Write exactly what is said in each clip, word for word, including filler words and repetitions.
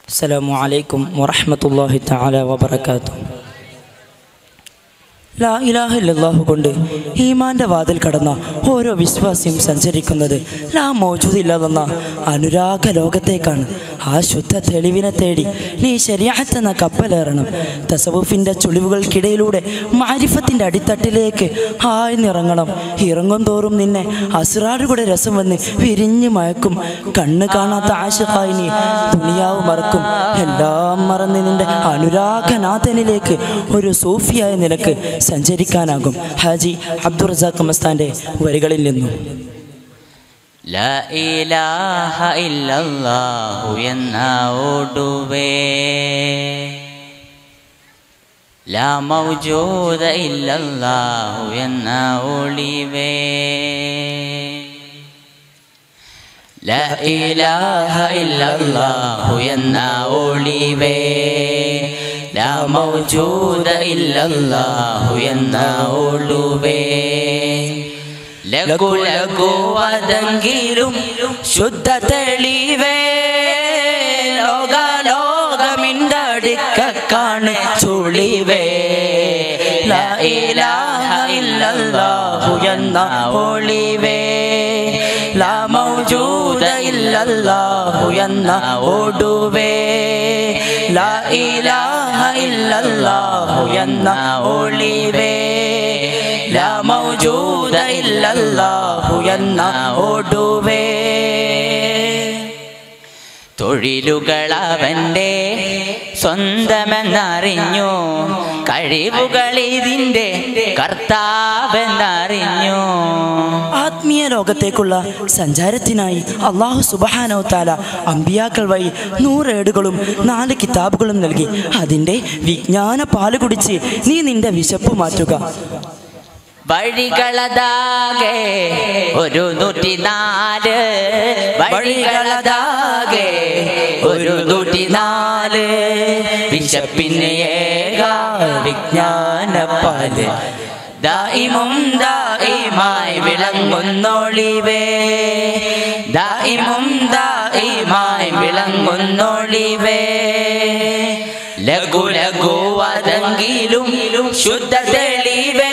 السلام عليكم ورحمة الله تعالى وبركاته. ലാ ഇലാഹ ഇല്ലല്ലാഹു കൊണ്ട് ഈമാൻ്റെ വാതിൽ കടന്ന ഓരോ വിശ്വാസിയും സഞ്ചരിക്കുന്നത് ലാ മൗജൂദില്ലെന്ന അനുരാഗ ലോകത്തേക്കാണ്. ആ ശുദ്ധ തെളിവിനെ തേടി നീ ശരീഅത്ത് എന്ന കപ്പലേറണം. തസവുഫിൻ്റെ ചുളിവുകൾക്കിടയിലൂടെ മാരിഫത്തിൻ്റെ അടിത്തട്ടിലേക്ക് ആഴ്ന്നിറങ്ങണം. ഇറങ്ങും തോറും നിന്നെ അസ്റാറുകളുടെ രസം വന്ന് വിരിഞ്ഞു മയക്കും. കണ്ണ് കാണാത്ത ആശിഖായി നീ ദുനിയാവ് മറക്കും. എല്ലാം മറന്ന് നിന്റെ അനുരാഗനാഥനിലേക്ക് ഒരു സൂഫിയായ നിലക്ക് സഞ്ചരിക്കാനാകും. ഹാജി അബ്ദുർ റസാഖ് മസ്താന്റെ വരികളിൽ നിന്നും ലാ ഇലാഹ ഇല്ലല്ലാഹു എന്ന ഓടുവേ, ലാ മൗജൂദ ഇല്ലല്ലാഹു എന്ന ഒളിവേ, ലാ ഇലാഹ ഇല്ലല്ലാഹു എന്ന ഒളിവേ, ലാ മൗജൂദ ഇല്ലല്ലാഹു എന്ന ഒളുവേ. ലഘു ലഘു അതെങ്കിലും ശുദ്ധ തെളിവേ, ലോകാലോകമിൻ്റെ അടുക്കാണ് ചുളിവേ. ലാ ഇലാഹ ഇല്ലല്ലാഹു എന്ന ഒളിവേ, ലാ മൗജൂദ ഇല്ലല്ലാഹു എന്ന ഒടുവേ, ലാ ഇലാഹ ഇല്ലല്ലാഹു എന്ന ഒളിവേ, ലാ മൗജൂദ ഇല്ലല്ലാഹു എന്ന ഒടുവേ. തൊഴിലുകളവൻ്റെ സ്വന്തമെന്നറിഞ്ഞു, കഴിവുകൾ ഇതിൻ്റെ കർത്താവെന്നറിഞ്ഞു. ആത്മീയ ലോകത്തേക്കുള്ള സഞ്ചാരത്തിനായി അല്ലാഹു സുബ്ഹാനഹു തആല അമ്പിയാക്കൾ വഴി നൂറേടുകളും നാല് കിതാബുകളും നൽകി. അതിൻ്റെ വിജ്ഞാന പാല് കുടിച്ച് നീ നിന്റെ വിശപ്പ് മാറ്റുക. വഴികളതാകെ ഒരു നൂറ്റി നാല്, വഴികളതാകെ ഒരു നൂറ്റി നാല്, വിശപ്പിന് ഏക വിജ്ഞാനപ്പാല്, ദായിമും ദായിമായി വിളങ്ങുന്നൊളിവേ, ദായിമും ദായിമായി വിളങ്ങുന്നൊളിവേ. ലഘു ലഘു അതെങ്കിലും ശുദ്ധ തെളിവേ,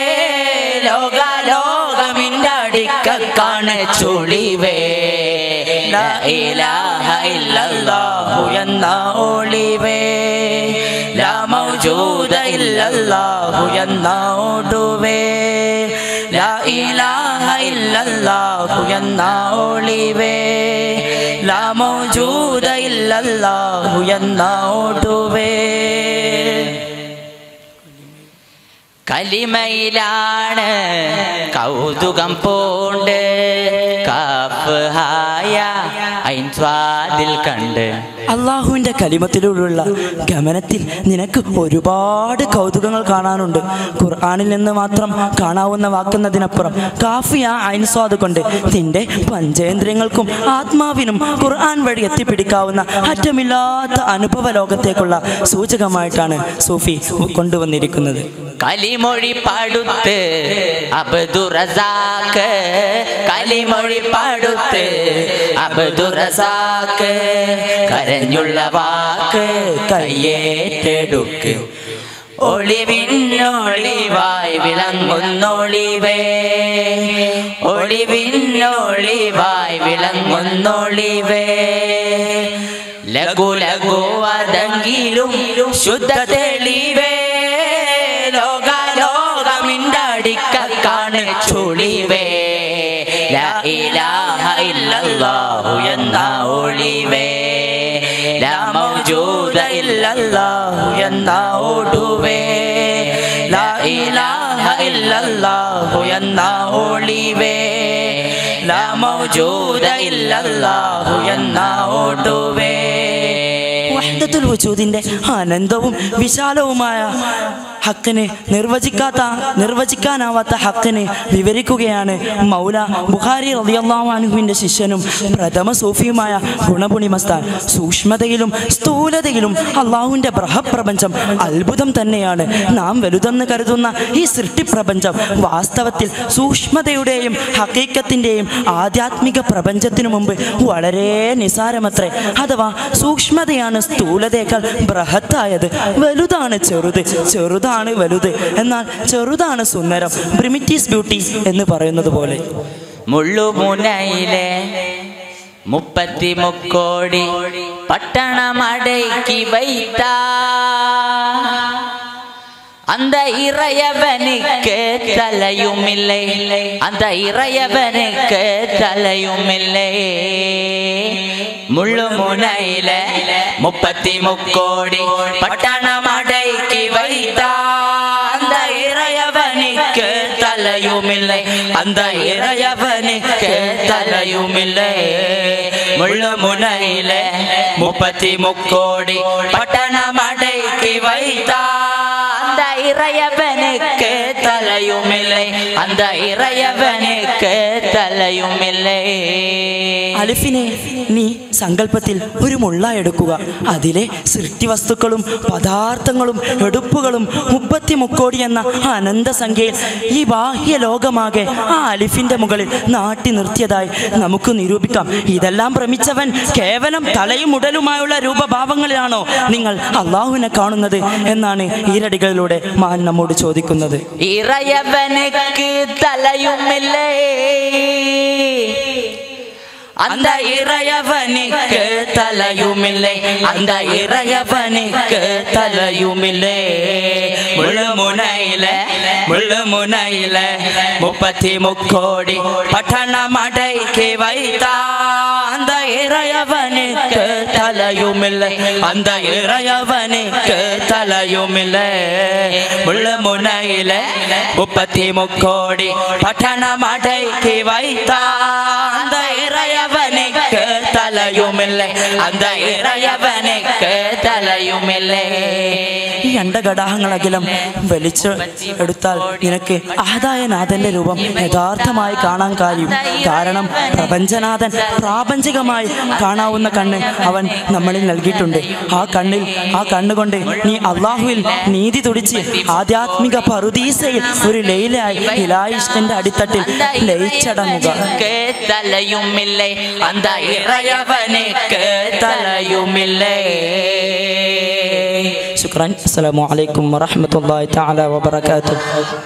ലോകാലോകമിൻ്റെ അടുക്കാണ് ചുളിവേ. ലാ ഇലാഹ ഇല്ലല്ലാഹു എന്ന ഒളിവേ, ലാ മൗജൂദ ഇല്ലല്ലാഹു എന്ന ഒടുവേ, ലാ ഇലാഹ ഇല്ലല്ലാഹു എന്ന ഒളിവേ, ലാ മൗജൂദ ഇല്ലല്ലാഹു എന്ന ഒടുവേ. കലിമയിലാണ് കൗതുകം പൂണ്ട്, കാഫ് ഹായ ഐൻ സ്വാദിൽ കണ്ട്. അള്ളാഹുവിൻ്റെ കലിമത്തിലൂടെയുള്ള ഗമനത്തിൽ നിനക്ക് ഒരുപാട് കൗതുകങ്ങൾ കാണാനുണ്ട്. ഖുർആനിൽ നിന്ന് മാത്രം കാണാവുന്ന വാക്കുന്നതിനപ്പുറം കാഫിയ ഐൻ സ്വാദ് കൊണ്ട് നിന്റെ പഞ്ചേന്ദ്രിയങ്ങൾക്കും ആത്മാവിനും ഖുർആൻ വഴി എത്തിപ്പിടിക്കാവുന്ന അറ്റമില്ലാത്ത അനുഭവ ലോകത്തേക്കുള്ള സൂചകമായിട്ടാണ് സൂഫി കൊണ്ടുവന്നിരിക്കുന്നത്. കലിമൊഴി പാടുത്ത് അബ്ദുർ റസാഖ്, കലിമൊഴി പാടുത്ത് അബ്ദുർ റസാഖ്, കരഞ്ഞുള്ള വാക്ക് കയ്യേറ്റെടുക്ക്, ഒളിവിന്നൊളിവായി വിളങ്ങുന്നൊളിവേ, ഒളിവിന്നൊളിവായി വിളങ്ങുന്നൊളിവേ. ലഘു ലഘു അതെങ്കിലും ശുദ്ധ തെളിവേ, ലോകാലോകമിൻ്റെ അടുക്കാണ് ചുളിവേ. ലാ ഇലാഹ ഇല്ലല്ലാഹു എന്ന ഒളിവേ, ലാ മൗജൂദ ഇല്ലല്ലാഹു എന്ന ഒടുവേ, ലാ ഇലാഹ ഇല്ലല്ലാഹു എന്ന ഒളിവേ, ലാ മൗജൂദ ഇല്ലല്ലാഹു എന്ന ഒടുവേ. വഹദത്തുൽ വജൂദിന്റെ അനന്തവും വിശാലവുമായ ഹക്കിന് നിർവചിക്കാത്ത നിർവചിക്കാനാവാത്ത ഹക്കിന് വിവരിക്കുകയാണ് മൗല ബുഖാരി റളിയല്ലാഹു അൻഹുവിന്റെ ശിഷ്യനും പ്രഥമ സൂഫിയുമായ ഗുണപുണി മസ്താൻ. സൂക്ഷ്മതയിലും സ്ഥൂലതയിലും അള്ളാഹുവിന്റെ ബൃഹപ്രപഞ്ചം അത്ഭുതം തന്നെയാണ്. നാം വലുതെന്ന് കരുതുന്ന ഈ സൃഷ്ടിപ്രപഞ്ചം വാസ്തവത്തിൽ സൂക്ഷ്മതയുടെയും ഹഖീഖത്തിന്റെയും ആധ്യാത്മിക പ്രപഞ്ചത്തിനു മുമ്പ് വളരെ നിസാരമത്രേ. അഥവാ സൂക്ഷ്മതയാണ് സ്ഥൂലതയേക്കാൾ ബൃഹത്തായത്. വലുതാണ് ചെറുത്, ചെറുതാണ് വലുത്, എന്നാൽ ചെറുതാണ് സുന്ദരം. പ്രിമിറ്റീസ് ബ്യൂട്ടി എന്ന് പറയുന്നത് പോലെ. മുള്ളുമുനയിലെ മുപ്പത്തി മുക്കോടി പട്ടണമടക്കി വൈത്ത அந்த இறையவனுக்கு தலையுமில்லை, அந்த இறையவனுக்கு தலையுமில்லை. முள்ளுமுனையில முப்பத்தி முக்கோடி பட்டணம் அடக்கி வைத்தா அந்த இறையவனுக்கு தலையுமில்லை, அந்த இறையவனுக்கு தலையுமில்லை. முள்ளுமுனையில முப்பத்தி முக்கோடி பட்டணம் அடக்கி வைத்தா அந்த இறையவனுக்கு தலையுமில்லை, அந்த இறையവനുக்கு தலையுമിல்லை. അലിഫിനെ നീ സങ്കല്പത്തിൽ ഒരു മുള്ള എടുക്കുക. അതിലെ സൃഷ്ടിവസ്തുക്കളും പദാർത്ഥങ്ങളും എടുപ്പുകളും മുപ്പത്തി മുക്കോടി എന്ന അനന്ത സംഖ്യയിൽ ഈ ബാഹ്യ ലോകമാകെ ആ അലിഫിന്റെ മുകളിൽ നാട്ടി നിർത്തിയതായി നമുക്ക് നിരൂപിക്കാം. ഇതെല്ലാം ഭ്രമിച്ചവൻ കേവലം തലയും ഉടലുമായുള്ള രൂപഭാവങ്ങളിലാണോ നിങ്ങൾ അള്ളാഹുവിനെ കാണുന്നത് എന്നാണ് ഈരടികളിലൂടെ മാൻ നമ്മോട് ചോദിക്കുന്നത്. ഇറയവനുക്ക് തലയുമില്ലേ, அந்த இறையவனுக்கு தலையுமில்லை, அந்த இறையவனுக்கு தலையுமில்லை. முள்ளுமுனையில முள்ளுமுனையில முப்பத்தி முக்கோடி பட்டணம் அடக்கி வைத்தா அந்த இறையவனுக்கு தலையுமில்லை, அந்த இறையவனுக்கு தலையுமில்லை. முள்ளுமுனையில முப்பத்தி முக்கோடி பட்டணம் அடக்கி வைத்தா அந்த இறையவனுக்கு தலையுமில்லை, அந்த இறையவனுக்கு தலையுമില്ലേ. ഈ അണ്ടഘടാഹങ്ങളകലം വലിച്ച് എടുത്താൽ നിനക്ക് ആദായനാഥന്റെ രൂപം യഥാർത്ഥമായി കാണാൻ കഴിയും. കാരണം പ്രപഞ്ചനാഥൻ പ്രാപഞ്ചികമായി കാണാവുന്ന കണ്ണ് അവൻ നമ്മളിൽ നൽകിയിട്ടുണ്ട്. ആ കണ്ണിൽ ആ കണ്ണുകൊണ്ട് നീ അള്ളാഹുവിൽ നീതി തുടിച്ച് ആധ്യാത്മിക പറുദീസയിൽ ഒരു ലൈലായി ഇലായിഷ്ടന്റെ അടിത്തട്ടിൽ ലയിച്ചടങ്ങുക. தலையுமில்லை, அந்த இறையவனுக்கு தலையுமில்லை. ശുക്രാൻ. അസ്സലാമു അലൈക്കും വറഹ്മത്തുള്ളാഹി തആല വബറകാതുഹു.